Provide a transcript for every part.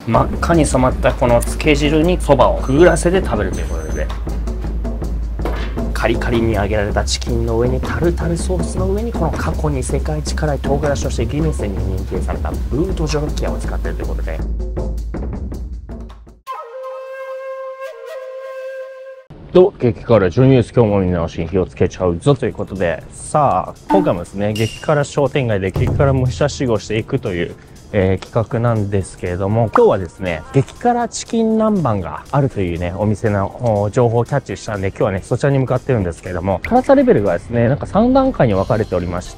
真っ赤に染まったこのつけ汁にそばをくぐらせて食べるということで、カリカリに揚げられたチキンの上にタルタルソースの上にこの過去に世界一辛い唐辛子としてギネスに認定されたブートジョロキアを使っているということで、激辛ジョニース今日も見直しに火をつけちゃうぞということで、さあ今回もですね、激辛商店街で激辛武者修行していくという企画なんですけれども、今日はですね、激辛チキン南蛮があるというね、お店の情報をキャッチしたんで、今日はね、そちらに向かってるんですけれども、辛さレベルがですね、なんか3段階に分かれておりまして、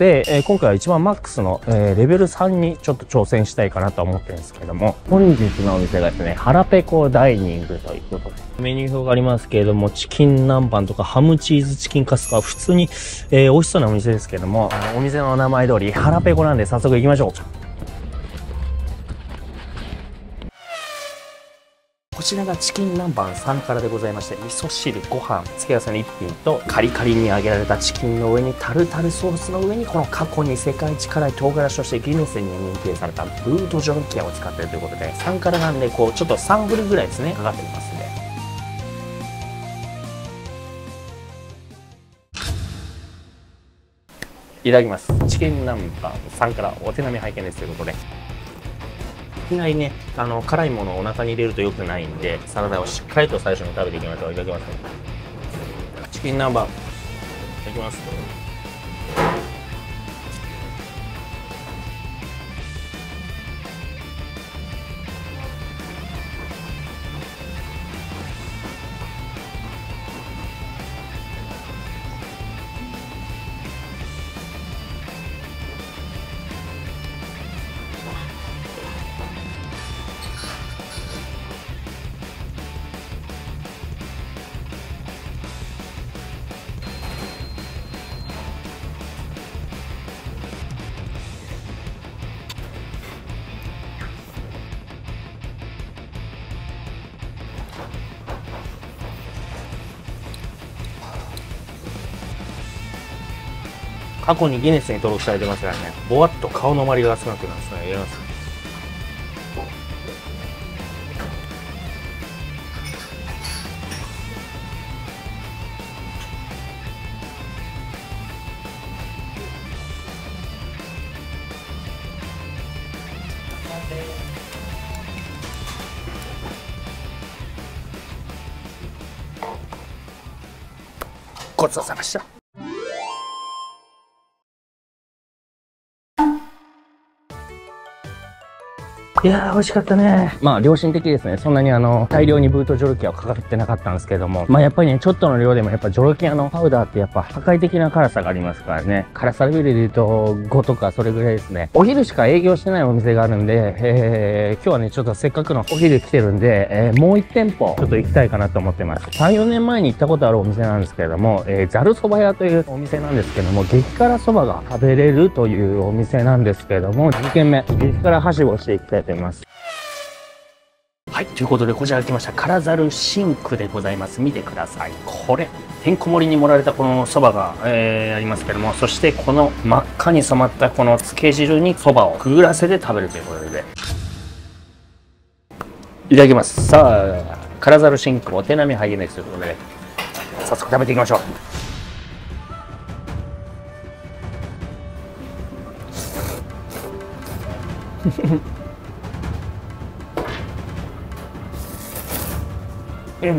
今回は一番マックスの、レベル3にちょっと挑戦したいかなと思ってるんですけれども、本日のお店がですね、ハラペコダイニングということで、メニュー表がありますけれども、チキン南蛮とかハムチーズチキンカツとか、普通に、美味しそうなお店ですけれども、お店の名前通り、ハラペコなんで早速行きましょう。こちらがチキン南蛮3辛でございまして、味噌汁、ご飯、付け合わせの1品と、カリカリに揚げられたチキンの上にタルタルソースの上にこの過去に世界一辛い唐辛子としてギネスに認定されたブートジョロキアを使っているということで、3辛なんでこうちょっと3振りぐらいですねかかっていますんで、いただきます。チキン南蛮3辛お手並み拝見ですということで、いきなりね、辛いものをお腹に入れると良くないんで、サラダをしっかりと最初に食べていきましょう。いただきます。チキン南蛮いただきます。過去にギネスに登録されてますからね、ぼわっと顔の周りが少なくなるんですね。入れます。ごちそうさまでした。いやー、美味しかったね。まあ、良心的ですね。そんなに大量にブートジョロキアをかかってなかったんですけども。まあ、やっぱりね、ちょっとの量でもやっぱジョロキアのパウダーってやっぱ破壊的な辛さがありますからね。辛さレベルで言うと5とかそれぐらいですね。お昼しか営業してないお店があるんで、今日はね、ちょっとせっかくのお昼来てるんで、もう1店舗ちょっと行きたいかなと思ってます。3、4年前に行ったことあるお店なんですけれども、ざるそば屋というお店なんですけども、激辛そばが食べれるというお店なんですけれども、2軒目、激辛はしごしていきたいと思います。はい、ということでこちらが来ました辛ざるシンクでございます。見てください。これてんこ盛りに盛られたこのそばが、ありますけども、そしてこの真っ赤に染まったこのつけ汁にそばをくぐらせて食べるということで、いただきます。さあ辛ざるシンクお手並み拝見ですということで、早速食べていきましょう。うん。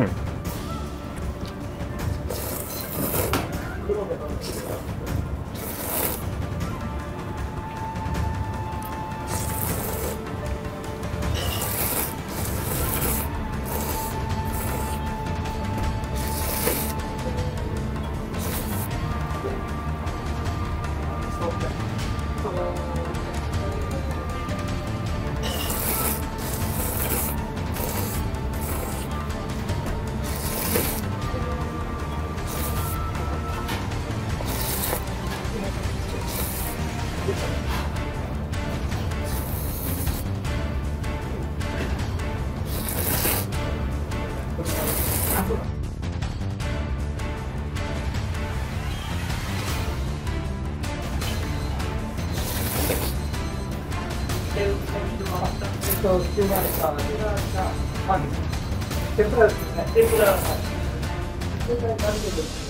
とシチューがパン天ぷらですね。天ぷら。天ぷらになるけど。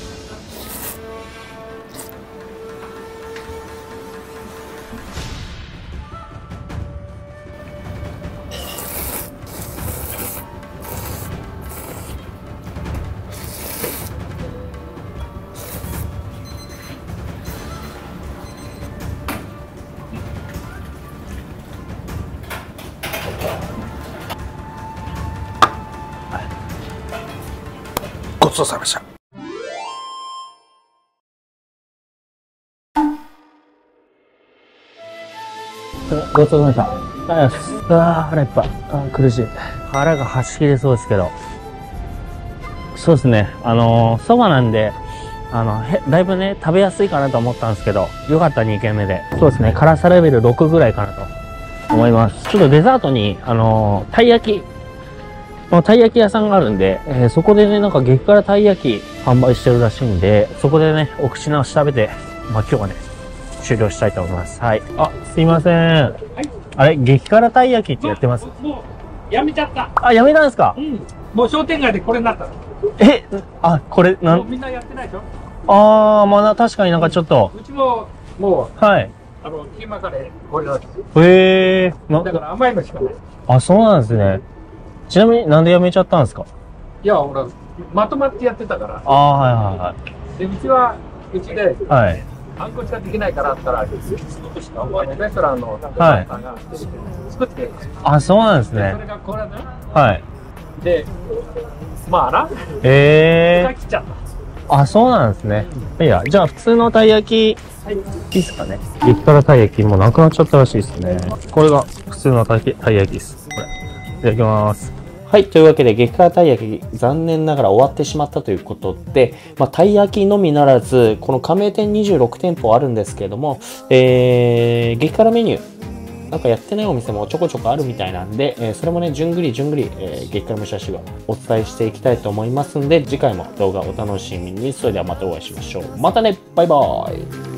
ごちそうさまでした。ごちそうさまでした。腹いっぱい。苦しい。腹がはち切れそうですけど。そうですね。そばなんで、だいぶね、食べやすいかなと思ったんですけど、よかった、2軒目で。そうですね。辛さレベル6ぐらいかなと思います。ちょっとデザートに、たい焼き、たい焼き屋さんがあるんで、そこでね、なんか激辛たい焼き販売してるらしいんで、そこでね、お口直し食べて、今日はね、終了したいと思います。はい。あ、すいません。はい、あれ、激辛たい焼きってやってます？ もう、やめちゃった。 あ、やめたんですか？ うん。もう商店街でこれになった。 これ、 もうみんなやってないでしょ？ 確かになんかちょっと。 うちも、もう、はい。 キーマカレー、これなんですよ。 へえ。 だから甘いのしかない。 あ、そうなんですね。ちなみになんでやめちゃったんですか？ いや、俺、まとまってやってたから。 はいはいはい。 で、うちは、うちで、 はい。 あんこしかできないからあったら、レストランのさんが作ってくれるんですよ。 あ、そうなんですね。 それがこれね。 はい。 で、まあな。 使い切っちゃった。 あ、そうなんですね。いや、じゃあ普通のたい焼き、いいっすかね。激辛たい焼きもうなくなっちゃったらしいですね。これが普通のたい焼きです。これ。いただきます。はい。というわけで、激辛たい焼き、残念ながら終わってしまったということで、たい焼きのみならず、この加盟店26店舗あるんですけれども、激辛メニュー、なんかやってないお店もちょこちょこあるみたいなんで、それもね、じゅんぐり、激辛蒸し足はお伝えしていきたいと思いますんで、次回も動画お楽しみに。それではまたお会いしましょう。またね、バイバーイ。